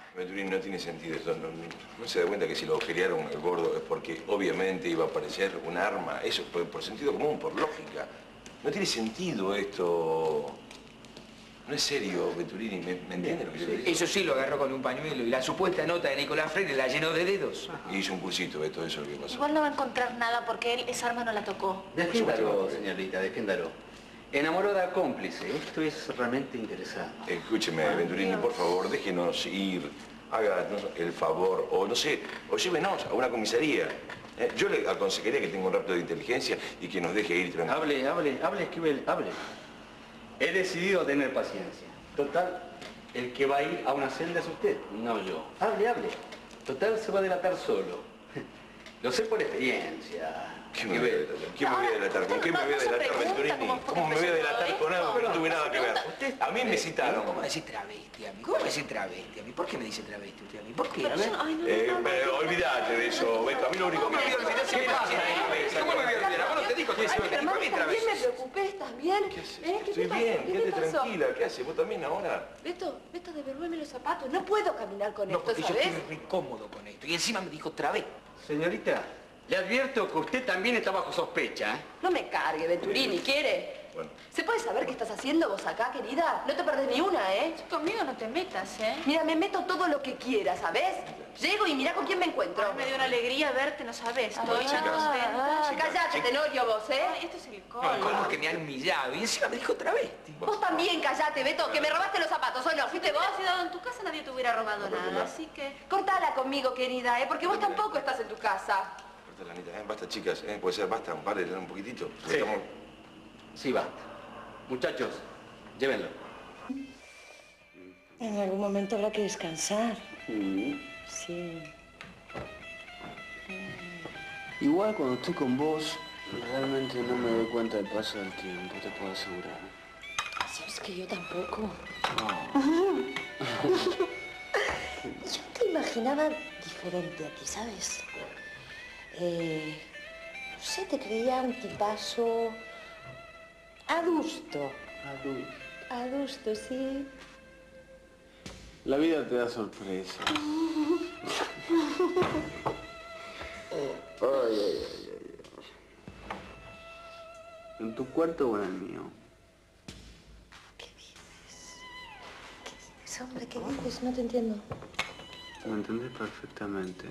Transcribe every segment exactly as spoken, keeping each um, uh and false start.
Venturini, no tiene sentido esto. No, no, no se da cuenta que si lo agujerearon el gordo es porque obviamente iba a aparecer un arma. Eso por, por sentido común, por lógica. No tiene sentido esto. No es serio, Venturini. ¿Me, me entiende lo que yo le digo? Eso sí lo agarró con un pañuelo y la supuesta nota de Nicolás Freire la llenó de dedos. Y hizo un cursito, esto, eso es lo que pasó. Igual no va a encontrar nada porque él esa arma no la tocó. Defiéndalo, señorita, defiéndalo. Enamorada cómplice, esto es realmente interesante. Escúcheme, Venturini, por favor, déjenos ir. Háganos el favor, o no sé, o llévenos a una comisaría. Eh, yo le aconsejaría que tenga un rapto de inteligencia y que nos deje ir tranquilo. Hable, hable, hable, Esquivel, hable. He decidido tener paciencia. Total, el que va a ir a una celda es usted, no yo. Hable, hable. Total, se va a delatar solo. Lo sé por experiencia. ¿Qué me voy a delatar? ¿Qué me voy a delatar? ¿Con qué me voy a delatar, Venturini? ¿Cómo me voy a delatar con algo que no tuve nada que ver? A mí me citaron. ¿Cómo decir travesti a mí? ¿Cómo decir travesti a mí? ¿Por qué me dice travesti usted a mí? ¿Por qué? A ver. Ay, no, Eh, no, no, eh, no, olvídate de eso, Beto. A mí lo único que me ¿Qué pasa? ¿Cómo me voy a olvidar? ¿Vos no te dijo que Ay, pero mami, también me preocupé, ¿estás bien? ¿Qué haces? ¿Eh? ¿Qué Estoy te pasó? bien, ¿Qué quédate te pasó? tranquila. ¿Qué haces? ¿Vos también ahora? Beto, Beto, devolveme los zapatos. No puedo caminar con No, esto, porque yo ¿sabes? estoy re cómodo con esto. Y encima me dijo travesti. Señorita, le advierto que usted también está bajo sospecha, ¿eh? No me cargue, Venturini, ¿quiere? Bueno. ¿Se puede saber qué estás haciendo vos acá, querida? No te perdés ni una, ¿eh? Conmigo no te metas, ¿eh? Mira, me meto todo lo que quiera, ¿sabes? Llego y mira con quién me encuentro. Ay, me dio una alegría verte, no sabes. Ah, Estoy chicas. contenta. ah, cállate, Tenorio, vos, ¿eh? Ay, esto es el No, ¿cómo colmo. es que me han humillado? Y encima me dijo travesti. Vos también cállate, Beto, que me robaste los zapatos, ¿o no? ¿Fuiste Si vos? hubieras sido en tu casa nadie te hubiera robado nada, así que... Cortala conmigo, querida, ¿eh? Porque vos tampoco estás en tu casa. Corta la neta, ¿eh? Basta, chicas. ¿eh? Puede ser, basta, un par de un poquitito. Sí. Estamos... Sí, basta. Muchachos, llévenlo. En algún momento habrá que descansar. Mm. Sí. Igual cuando estoy con vos, realmente no me doy cuenta del paso del tiempo, te puedo asegurar. ¿Sabes que yo tampoco? No. Yo te imaginaba diferente a ti, ¿sabes? Eh, no sé, te creía un tipazo adusto. Adulto. Adusto, sí. La vida te da sorpresas. Ay, ay, ay, ay. ¿En tu cuarto o en el mío? ¿Qué dices? ¿Qué dices, hombre? ¿Qué dices? No te entiendo. Me entendés perfectamente.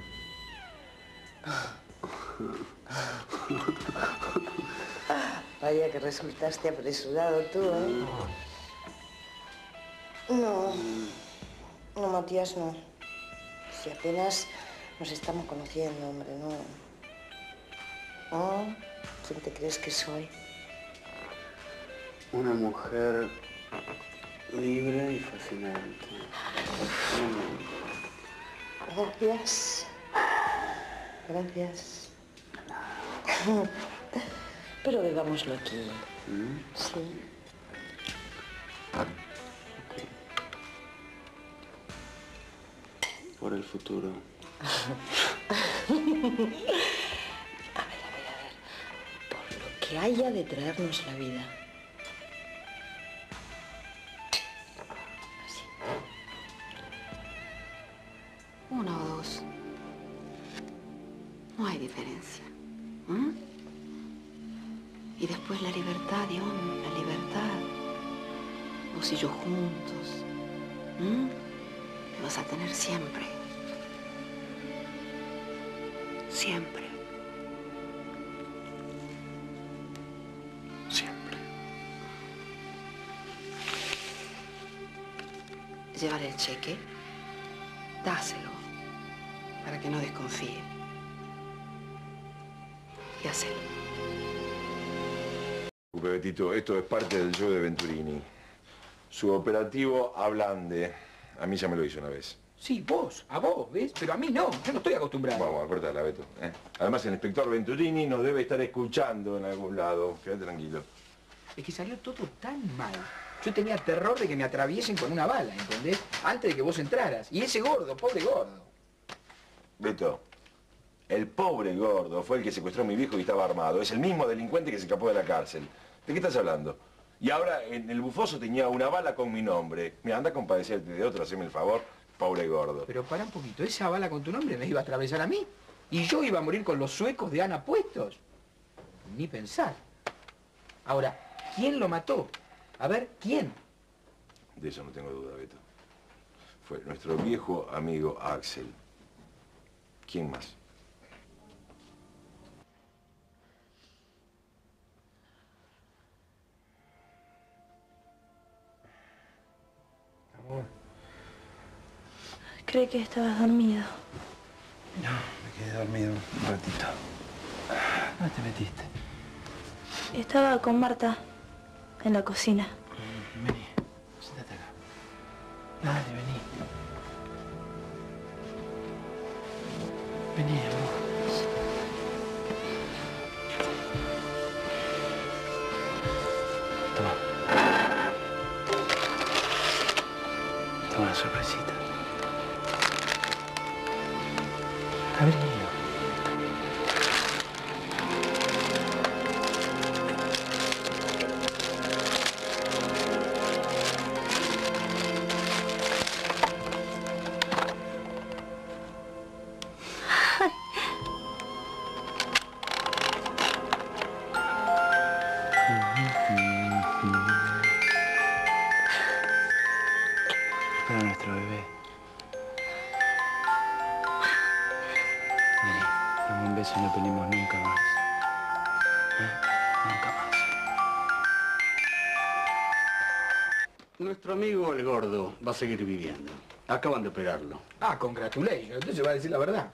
Vaya que resultaste apresurado tú, ¿eh? No. No, Matías, no. Si apenas nos estamos conociendo, hombre, no. ¿No? ¿Quién te crees que soy? Una mujer libre y fascinante. Gracias. Gracias. Pero begámoslo aquí. ¿Mm? Sí. Por el futuro. A ver, a ver, a ver. Por lo que haya de traernos la vida. Así. Uno o dos. No hay diferencia. ¿Mm? Y después la libertad, Dion, la libertad. Vos y yo juntos. ¿Mm? Me vas a tener siempre. Siempre. Siempre. Llévale el cheque. Dáselo. Para que no desconfíe. Y hacelo. Betito, esto es parte del show de Venturini. Su operativo Ablande. A mí ya me lo hizo una vez. Sí, vos, a vos, ¿ves? Pero a mí no, yo no estoy acostumbrado. Vamos, cortala, Beto. ¿eh? Además, el inspector Venturini nos debe estar escuchando en algún lado. Quédate tranquilo. Es que salió todo tan mal. Yo tenía terror de que me atraviesen con una bala, ¿entendés? Antes de que vos entraras. Y ese gordo, pobre gordo. Beto, el pobre gordo fue el que secuestró a mi viejo y estaba armado. Es el mismo delincuente que se escapó de la cárcel. ¿De qué estás hablando? Y ahora en el bufoso tenía una bala con mi nombre. Mira, anda a compadecerte de otro, haceme el favor. Pobre gordo. Pero para un poquito, esa bala con tu nombre me iba a atravesar a mí. Y yo iba a morir con los suecos de Ana puestos. Ni pensar. Ahora, ¿quién lo mató? A ver, ¿quién? De eso no tengo duda, Beto. Fue nuestro viejo amigo Axel. ¿Quién más? Amor. Creí que estabas dormido. No, me quedé dormido un ratito. ¿Dónde te metiste? Estaba con Marta en la cocina. Vení, siéntate acá. Dale, vení. Vení, amor. Toma. Toma una sorpresita. A ver, niño. Para nuestro bebé. Vení, dame un beso y no peleemos nunca más. ¿Eh? Nunca más. Nuestro amigo el gordo va a seguir viviendo. Acaban de operarlo. Ah, congratulations. Entonces va a decir la verdad.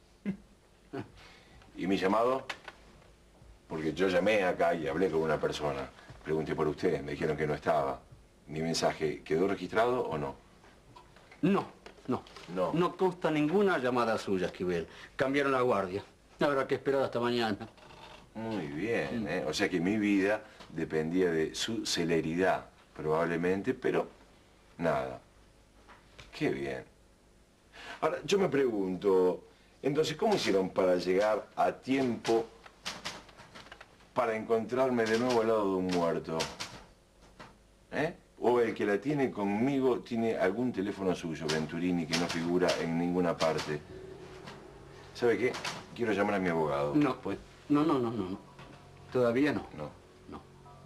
¿Y mi llamado? Porque yo llamé acá y hablé con una persona. Pregunté por usted, me dijeron que no estaba. ¿Mi mensaje quedó registrado o no? No, no. No. No consta ninguna llamada suya, Esquivel. Cambiaron la guardia. Habrá que esperar hasta mañana. Muy bien, ¿eh? O sea que mi vida dependía de su celeridad, probablemente, pero nada. Qué bien. Ahora, yo me pregunto, entonces, ¿cómo hicieron para llegar a tiempo para encontrarme de nuevo al lado de un muerto? ¿Eh? O el que la tiene conmigo tiene algún teléfono suyo, Venturini, que no figura en ninguna parte. ¿Sabe qué? Quiero llamar a mi abogado. No, Pues, no, no, no, no. Todavía no. no. No.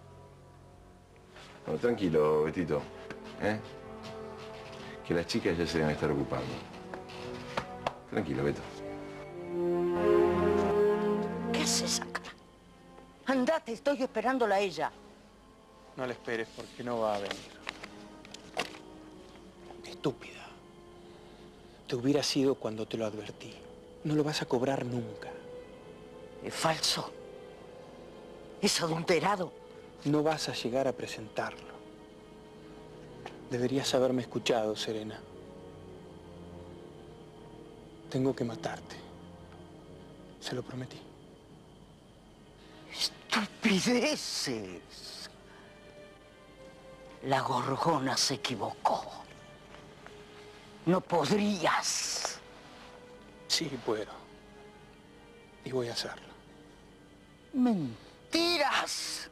No, tranquilo, Betito. ¿Eh? Que las chicas ya se deben estar ocupando. Tranquilo, Beto. ¿Qué haces acá? Andate, estoy esperándola a ella. No la esperes porque no va a venir. Estúpida. Te hubiera sido cuando te lo advertí. No lo vas a cobrar nunca. Es falso. Es adulterado. No vas a llegar a presentarlo. Deberías haberme escuchado, Serena. Tengo que matarte. Se lo prometí. Estupideces. La gorgona se equivocó. No podrías. Sí, puedo. Y voy a hacerlo. Mentiras.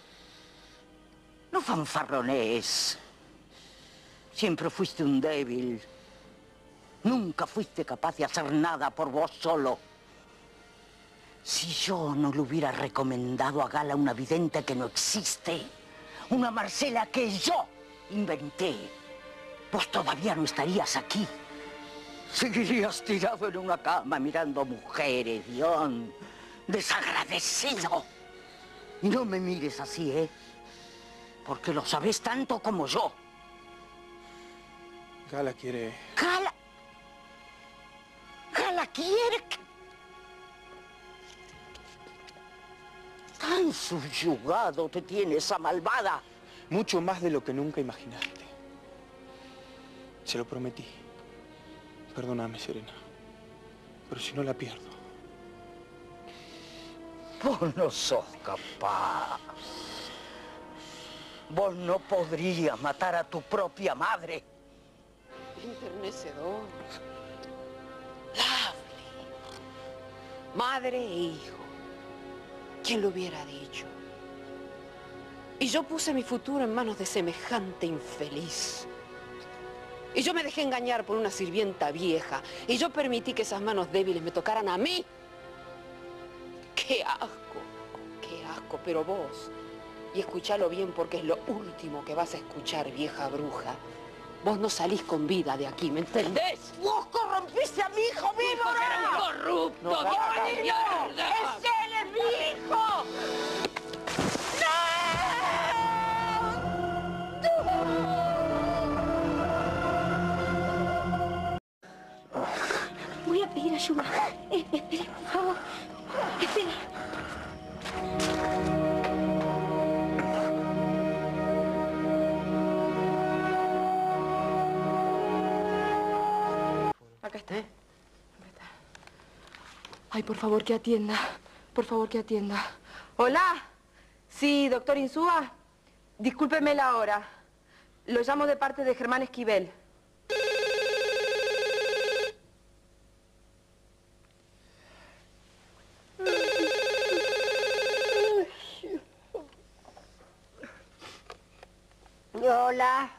No fanfarronees. Siempre fuiste un débil. Nunca fuiste capaz de hacer nada por vos solo. Si yo no le hubiera recomendado a Gala una vidente que no existe, una Marcela que yo inventé, vos todavía no estarías aquí. Seguirías tirado en una cama mirando mujeres, Dion. Desagradecido. Y no me mires así, ¿eh? Porque lo sabés tanto como yo. Gala quiere... Gala... Gala quiere que... Tan subyugado te tiene esa malvada. Mucho más de lo que nunca imaginaste. Se lo prometí. Perdóname, Serena. Pero si no la pierdo. Vos no sos capaz. Vos no podrías matar a tu propia madre. Enternecedor. Lovely. Madre e hijo. ¿Quién lo hubiera dicho? Y yo puse mi futuro en manos de semejante infeliz. Y yo me dejé engañar por una sirvienta vieja. Y yo permití que esas manos débiles me tocaran a mí. ¡Qué asco! ¡Qué asco! Pero vos, y escuchalo bien porque es lo último que vas a escuchar, vieja bruja. Vos no salís con vida de aquí, ¿me entendés? ¡Vos corrompiste a mi hijo, víbora! ¡Era un corrupto! ¡No, ¡Vieja de no, mierda! ¡Es él, es mi hijo! Voy a pedir ayuda. Eh, espere, por favor. Espere. Acá está. Acá está. Ay, por favor, que atienda. Por favor, que atienda. Hola. Sí, doctor Insúa. Discúlpeme la hora. Lo llamo de parte de Germán Esquivel. Hola.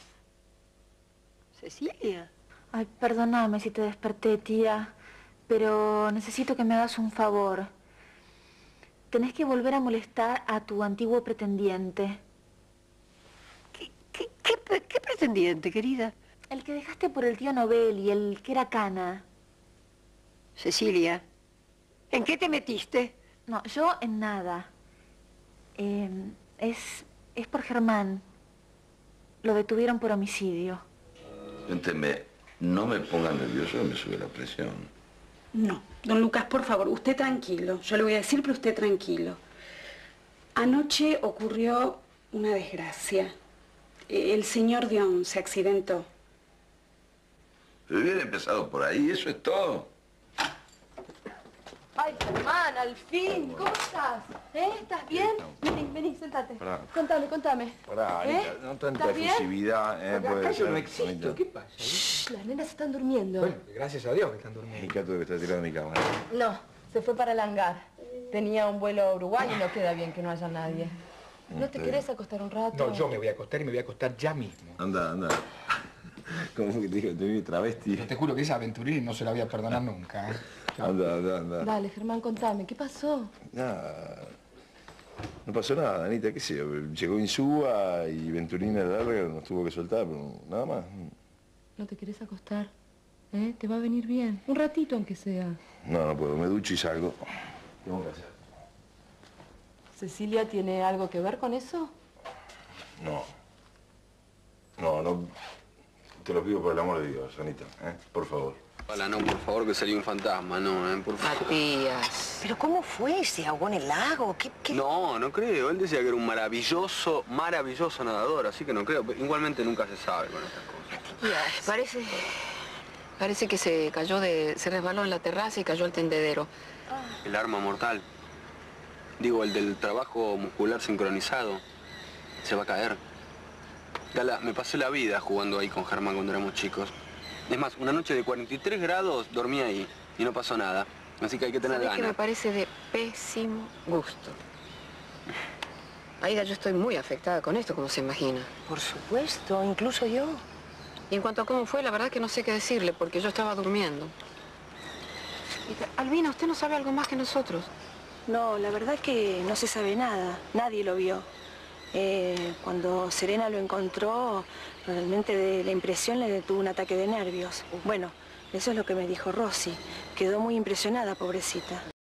Cecilia. Ay, perdóname si te desperté, tía, pero necesito que me hagas un favor. Tenés que volver a molestar a tu antiguo pretendiente. ¿Qué, qué, qué, qué pretendiente, querida? El que dejaste por el tío Novelli, el que era cana. Cecilia, ¿en qué te metiste? No, yo en nada. Eh, es, es por Germán. Lo detuvieron por homicidio. Cuénteme, no me ponga nervioso, me sube la presión. No, don Lucas, por favor, usted tranquilo. Yo le voy a decir, pero usted tranquilo. Anoche ocurrió una desgracia. El señor Dion se accidentó. Pero hubiera empezado por ahí, eso es todo. Ay, Germán, al fin. ¿Cómo estás? ¿Eh? ¿Estás bien? Vení, vení, sentate. Pará. Contame, contame. Pará, ¿Eh? Anita, no tanta ¿Estás bien? efusividad, eh, Acá puede yo ser, no existo. Anita. ¿Qué pasa? Shh, las nenas están durmiendo. Bueno, gracias a Dios que están durmiendo. Y Cato debe estar tirado en mi cama. No, se fue para el hangar. Tenía un vuelo a Uruguay y no queda bien que no haya nadie. ¿No te Sí. querés acostar un rato? No, yo me voy a acostar y me voy a acostar ya mismo. Anda, anda. ¿Cómo fue que te digo? Te vi travesti. Yo te juro que esa aventurina no se la voy a perdonar nunca, ¿eh? Anda, anda, anda. Dale, Germán, contame, ¿qué pasó? Nada. No pasó nada, Anita, qué sé yo. Llegó Insúa y Venturina larga nos tuvo que soltar, pero nada más. ¿No te querés acostar? ¿Eh? Te va a venir bien. Un ratito, aunque sea. No, no puedo. Me ducho y salgo. ¿Qué tengo que hacer? ¿Cecilia tiene algo que ver con eso? No. No, no. Te lo pido por el amor de Dios, Anita, ¿eh? Por favor. Hola, no, por favor, que sería un fantasma, no, ¿eh? Por favor. Matías. ¿Pero cómo fue? ¿Se ahogó en el lago? ¿Qué, qué... No, no creo. Él decía que era un maravilloso, maravilloso nadador, así que no creo. Igualmente nunca se sabe con estas cosas. Matías, parece... Parece que se cayó de... Se resbaló en la terraza y cayó al tendedero. El arma mortal. Digo, el del trabajo muscular sincronizado. Se va a caer. Gala, me pasé la vida jugando ahí con Germán cuando éramos chicos. Es más, una noche de cuarenta y tres grados dormí ahí y no pasó nada. Así que hay que tener ¿Sabés ganas. que me parece de pésimo gusto? Aida, yo estoy muy afectada con esto, como se imagina. Por supuesto, incluso yo. Y en cuanto a cómo fue, la verdad que no sé qué decirle, porque yo estaba durmiendo. Y, Albina, ¿usted no sabe algo más que nosotros? No, la verdad que no se sabe nada. Nadie lo vio. Eh, cuando Serena lo encontró, realmente de la impresión le detuvo un ataque de nervios. Bueno, eso es lo que me dijo Rosy. Quedó muy impresionada, pobrecita.